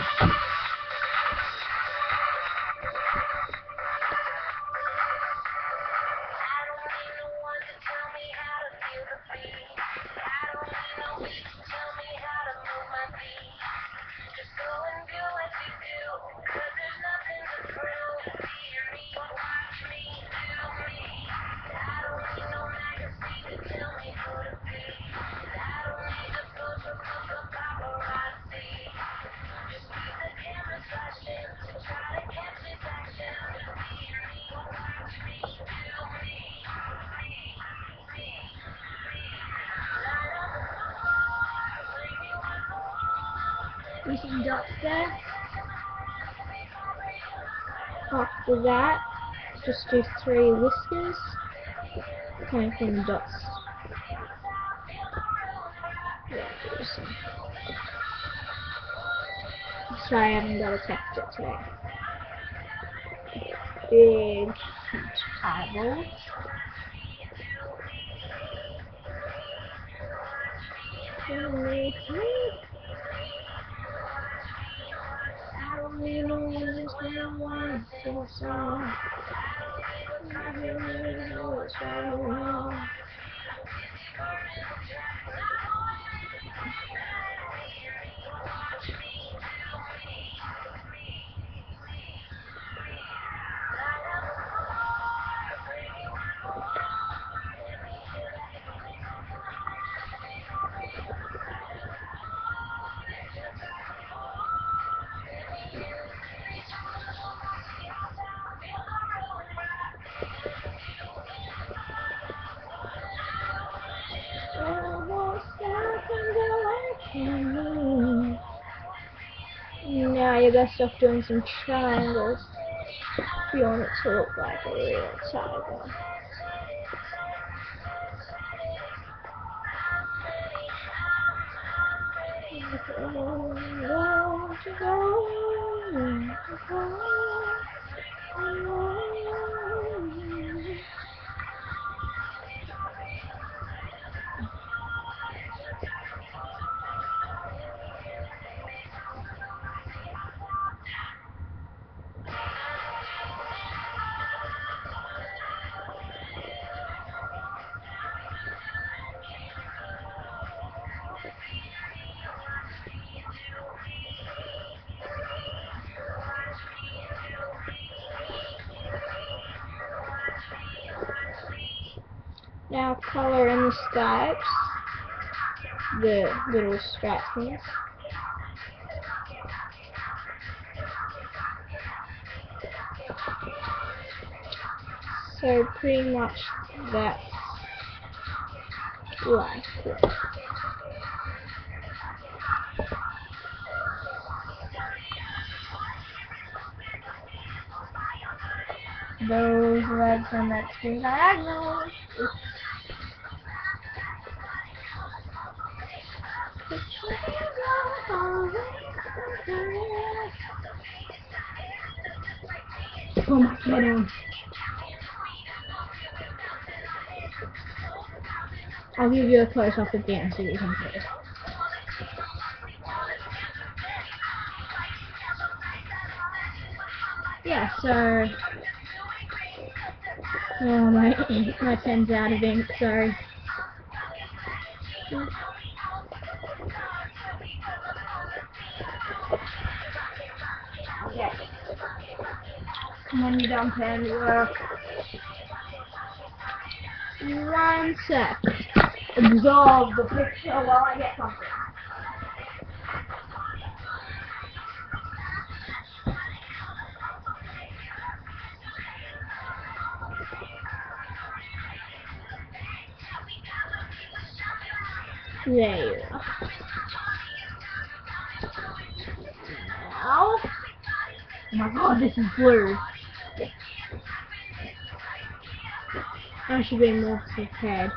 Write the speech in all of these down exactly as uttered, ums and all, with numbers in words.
You see dots there? After that, just do three whiskers coming from the dots. Yeah, do some. Sorry, I haven't got a texture today. Big, huge eyeballs. Make me. I don't need no one that's gonna want to song. I don't really know what's going on. Now you gotta stop doing some triangles if you want it to look like a real tiger. Now color in the stripes, the little stripe things. So pretty much that's like it. Those legs on that screen diagonal. Oh my god. I'll give you a close up again so you can see it. Yeah, so oh my my pen's out of ink, sorry. Okay. Come on, you dumb pen, work. One sec. Absorb the picture while I get something. There you are. Now, oh my god, this is blue. I should be more prepared.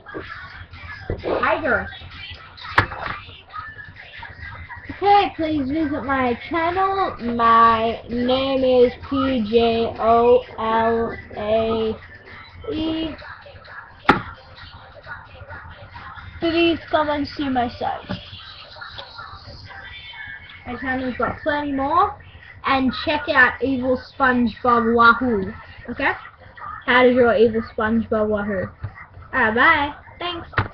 Tiger. Okay, please visit my channel. My name is P J O L A E. Please come and see my site. My channel's got plenty more. And check out Evil SpongeBob Wahoo. Okay? How to draw Evil SpongeBob Wahoo. Alright, bye. Thanks.